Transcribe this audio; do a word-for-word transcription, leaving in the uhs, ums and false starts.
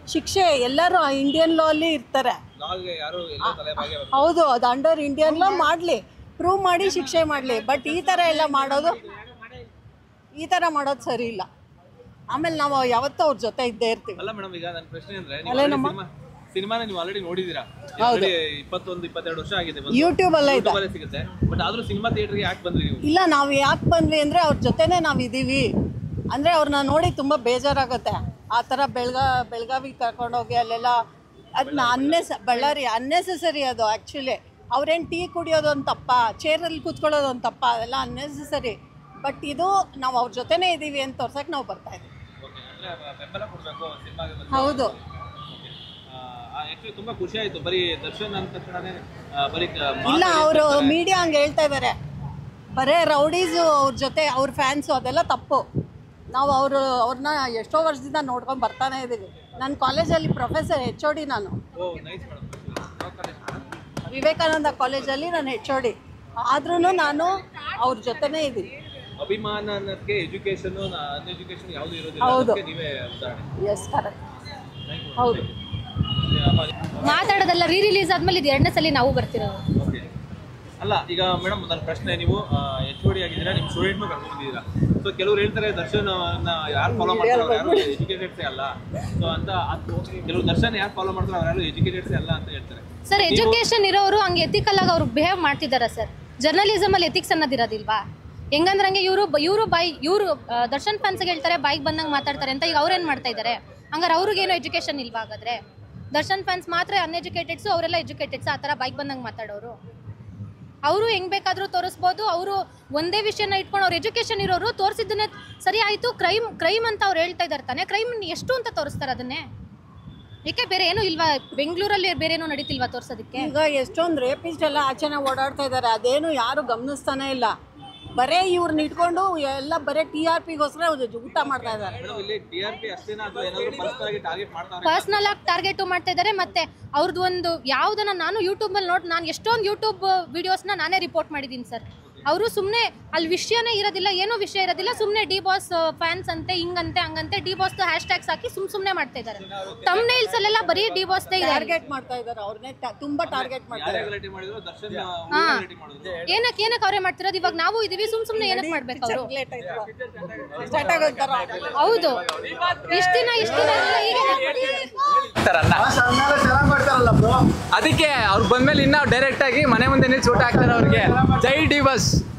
ಶಿಕ್ಷೆ ಎಲ್ಲರೂ Indian law ಅಲ್ಲಿ ಇರ್ತಾರೆ. ಹೌದು, ಅದು ಅಂಡರ್ ಇಂಡಿಯನ್ ಲಾ ಮಾಡಲಿ, ಪ್ರೂವ್ ಮಾಡಿ ಶಿಕ್ಷೆ ಮಾಡಲಿ. ಬಟ್ ಈ ಥರ ಎಲ್ಲ ಮಾಡೋದು ಈ ಥರ ಮಾಡೋದು ಸರಿ ಇಲ್ಲ. ಆಮೇಲೆ ನಾವು ಯಾವತ್ತೂ ಅವ್ರ ಜೊತೆ ಇದ್ದೇ ಇರ್ತೀವಿ. ಅಲ್ಲ ಮೇಡಮ್, ಈಗ ನನ್ನ ಪ್ರಶ್ನೆ ಅಂದ್ರೆ ಅಲ್ಲೇ ನಮ್ಮ ಸಿನಿಮಾನ ನೀವು ಆಲ್ರೆಡಿ ನೋಡಿದೀರಾ, ಇಪ್ಪತ್ತೊಂದು ಇಪ್ಪತ್ತೆರಡು ವರ್ಷ ಆಗಿದೆ, ಯೂಟ್ಯೂಬ್ ಅಲ್ಲೇ ಇದೆ ಸಿಗುತ್ತೆ. ಬಟ್ ಆದ್ರೂ ಸಿನಿಮಾ ಥಿಯೇಟರ್ಗೆ ಯಾಕೆ ಬಂದ್ರಿ ನೀವು? ಇಲ್ಲ, ನಾವು ಯಾಕೆ ಬಂದ್ವಿ ಅಂದರೆ ಅವ್ರ ಜೊತೆನೇ ನಾವು ಇದ್ದೀವಿ ಅಂದರೆ ಅವ್ರನ್ನ ನೋಡಿ ತುಂಬ ಬೇಜಾರಾಗುತ್ತೆ. ಆ ಥರ ಬೆಳಗಾ ಬೆಳಗಾವಿಗೆ ಕರ್ಕೊಂಡೋಗಿ ಅಲ್ಲೆಲ್ಲ ಅದನ್ನ ಅನ್ನೆಸ ಬಳ್ಳಾರಿ ಅನ್ನೆಸೆಸರಿ ಅದು. ಆ್ಯಕ್ಚುಲಿ ಅವ್ರೇನು ಟೀ ಕುಡಿಯೋದು ಒಂದು ತಪ್ಪ, ಚೇರಲ್ಲಿ ಕೂತ್ಕೊಳ್ಳೋದು ಒಂದು ತಪ್ಪ, ಅದೆಲ್ಲ ಅನ್ನೆಸೆಸರಿ. ಬಟ್ ಇದು ನಾವು ಅವ್ರ ಜೊತೆನೇ ಇದ್ದೀವಿ ಅಂತ ತೋರ್ಸಕ್ಕೆ ನಾವು ಬರ್ತಾ ಇದ್ದೀವಿ. ಹೌದು, ತುಂಬಾ ಖುಷಿ ಆಯ್ತು. ಬರೀ ದರ್ಶನ್ ಅಂದ ತಕ್ಷಣನೇ ಬರೀ ಇಲ್ಲ, ಅವರು ಮೀಡಿಯಾ ಹಂಗೆ ಹೇಳ್ತಾ ಇದ್ದಾರೆ, ಬರೇ ರೌಡೀಸು ಅವ್ರ ಜೊತೆ ಅವ್ರ ಫ್ಯಾನ್ಸು, ಅದೆಲ್ಲ ತಪ್ಪು. ನಾವು ಅವರು ಅವ್ರನ್ನ ಎಷ್ಟೋ ವರ್ಷದಿಂದ ನೋಡ್ಕೊಂಡು ಬರ್ತಾನೆ ಇದ್ದೀವಿ. ನನ್ನ ಕಾಲೇಜಲ್ಲಿ ಪ್ರೊಫೆಸರ್ ಎಚ್ ಒ ಡಿ ನಾನು, ವಿವೇಕಾನಂದ ಕಾಲೇಜಲ್ಲಿ ನಾನು ಎಚ್ ಒ ಡಿ. ಆದ್ರೂ ನಾನು ಅವ್ರ ಜೊತೆನೇ ಇದ್ದೀನಿ. ಅಭಿಮಾನ ಅನ್ನೋದಕ್ಕೆ ಎಜುಕೇಶನ್ ಅನ್ಎಜುಕೇಶನ್ ಯಾವುದು ಇರೋದಿಲ್ಲ. ಹೌದು, ನೀವೇ ಉದಾಹರಣೆ. Yes, correct. ಹೌದು, ಮಾತಾಡೋದಲ್ಲ, ರೀ ರಿಲೀಸ್ ಆದ್ಮೇಲೆ ಇದು ಎರಡನೇ ಸಲ ನಾವು ಬರ್ತಿರೋದು. ಓಕೆ. ಅಲ್ಲ, ಈಗ ಮೇಡಮ್ ನನ್ನ ಪ್ರಶ್ನೆ, ನೀವು ಎಚ್ ಒ ಡಿ ಆಗಿದ್ದೀರಾ, ನಿಮ್ಮ ಸ್ಟೂಡೆಂಟ್ನು ಕರ್ಕೊಂಡು ಬಂದಿದ್ದೀರಾ. ಸೊ ಕೆಲವ್ರು ಹೇಳ್ತಾರೆ ದರ್ಶನ್ ಯಾರು ಫಾಲೋ ಮಾಡ್ತಾರೆ ಯಾರು ಎಜುಕೇಟೆಡ್ಸೇ ಅಲ್ಲ. ಸೊ ಅಂತ ಕೆಲವರು ದರ್ಶನ್ ಯಾರು ಫಾಲೋ ಮಾಡ್ತಾರೆ ಅವ್ರು ಯಾರು ಎಜುಕೇಟೆಡ್ಸೇ ಅಲ್ಲ ಅಂತ ಹೇಳ್ತಾರೆ. ಸರ್, ಎಜುಕೇಶನ್ ಇರೋರು ಹಂಗೆ ಎಥಿಕಲ್ ಆಗಿ ಅವ್ರು ಬಿಹೇವ್ ಮಾಡ್ತಿದಾರ ಸರ್. ಜರ್ನಲಿಸಮ್ ಅಲ್ಲಿ ಎಥಿಕ್ಸ್ ಅನ್ನೋದಿರೋದಿಲ್ವಾ? ಹೆಂಗಂದ್ರೆ ಹಂಗೆ ಇವರು ಇವರು ಬೈ ಇವರು ದರ್ಶನ್ ಫ್ಯಾನ್ಸ್ಗೆ ಹೇಳ್ತಾರೆ ಬಾಯಿಗೆ ಬಂದಂಗೆ ಮಾತಾಡ್ತಾರೆ ಅಂತ. ಈಗ ಅವ್ರೇನು ಮಾಡ್ತಾ ಇದ್ದಾರೆ? ಹಂಗಾರೆ ಅವ್ರಿಗೇನು ಎಜುಕೇಶನ್ ಇಲ್ವಾ? ಹಾಗಾದ್ರೆ ದರ್ಶನ್ ಫ್ಯಾನ್ಸ್ ಮಾತ್ರ ಅನ್ಎಜುಕೇಟೆಡ್ಸು, ಅವರೆಲ್ಲ ಎಜುಕೇಟೆಡ್ಸ್ ಆ ಥರ ಬಾಯಿಗೆ ಬಂದಂಗೆ ಮಾತಾಡೋರು. ಅವರು ಹೆಂಗೆ ಬೇಕಾದರೂ ತೋರಿಸ್ಬೋದು. ಅವರು ಒಂದೇ ವಿಷಯನ ಇಟ್ಕೊಂಡು ಅವ್ರು ಎಜುಕೇಷನ್ ಇರೋರು ತೋರಿಸಿದ್ದನ್ನೇ ಸರಿ ಆಯಿತು, ಕ್ರೈಮ್ ಕ್ರೈಮ್ ಅಂತ ಅವ್ರು ಹೇಳ್ತಾ ಇದ್ದಾರೆ ತಾನೆ. ಕ್ರೈಮ್ ಎಷ್ಟು ಅಂತ ತೋರಿಸ್ತಾರೆ ಅದನ್ನೇ? ಏಕೆ ಬೇರೆ ಏನೂ ಇಲ್ವಾ? ಬೆಂಗಳೂರಲ್ಲಿ ಬೇರೆ ಏನೂ ನಡೀತಿಲ್ವಾ ತೋರಿಸೋದಕ್ಕೆ? ಈಗ ಎಷ್ಟೊಂದು ರೇಪಿಸ್ಟ್ ಎಲ್ಲ ಆಚೆನೆ ಓಡಾಡ್ತಾ ಇದ್ದಾರೆ, ಅದೇನು ಯಾರು ಗಮನಿಸ್ತಾನೆ ಇಲ್ಲ. ಬರೇ ಇವ್ರನ್ನ ಇಟ್ಕೊಂಡು ಎಲ್ಲ ಬರೇ ಟಿ ಆರ್ ಪಿಗೋಸ್ಕರ ಊಟ ಮಾಡ್ತಾ ಇದ್ದಾರೆ. ಪರ್ಸನಲ್ ಆಗಿ ಟಾರ್ಗೆಟ್ ಮಾಡ್ತಾ ಇದ್ದಾರೆ. ಮತ್ತೆ ಅವ್ರದ್ದು ಒಂದು ಯಾವುದನ್ನ ನಾನು ಯೂಟ್ಯೂಬ್ ಅಲ್ಲಿ ನೋಡಿ, ನಾನು ಎಷ್ಟೊಂದು ಯೂಟ್ಯೂಬ್ ವಿಡಿಯೋಸ್ನ ನಾನೇ ರಿಪೋರ್ಟ್ ಮಾಡಿದ್ದೀನಿ ಸರ್. ಅವರು ಸುಮ್ಮನೆ ಅಲ್ಲಿ ವಿಷಯನೇ ಇರೋದಿಲ್ಲ, ಏನೋ ವಿಷಯ ಇರೋದಿಲ್ಲ, ಸುಮ್ಮನೆ ಡಿ ಬಾಸ್ ಫ್ಯಾನ್ಸ್ ಅಂತೆ, ಹಿಂಗಂತೆ ಹಂಗಂತೆ ಡಿ ಬಾಸ್ ಹ್ಯಾಶ್ ಟ್ಯಾಗ್ಸ್ ಹಾಕಿ ಸುಮ್ ಸುಮ್ಮನೆ ಮಾಡ್ತಾ ಇದ್ದಾರೆ. ತಮ್ನೇಲ್ಸ್ ಅಲ್ಲೆಲ್ಲ ಬರೀ ಡಿ ಬಾಸ್ ಟಾರ್ಗೆಟ್ ಮಾಡ್ತಾ ಇದ್ದಾರೆ, ಅವ್ರನ್ನೇ ತುಂಬಾ ಟಾರ್ಗೆಟ್ ಮಾಡ್ತಾರೆ. ಏನಕ್ಕೆ ಏನಕ್ಕೆ ಅವರೇ ಮಾಡ್ತಿರೋದು? ಇವಾಗ ನಾವು ಇದೀವಿ, ಸುಮ್ ಸುಮ್ಮನೆ ಏನಕ್ಕೆ ಮಾಡ್ಬೇಕು ಅವರು? ಹೌದು, ಇಷ್ಟ ದಿನ ಇಷ್ಟ ದಿನ ಅದಕ್ಕೆ ಅವ್ರು ಬಂದ್ಮೇಲೆ ಇನ್ನ ಡೈರೆಕ್ಟ್ ಆಗಿ ಮನೆ ಮುಂದೆ ನಿಲ್ಸಿ ಊಟ ಹಾಕ್ತಾರೆ ಅವ್ರಿಗೆ. ಜೈ ಡಿ ಬಾಸ್.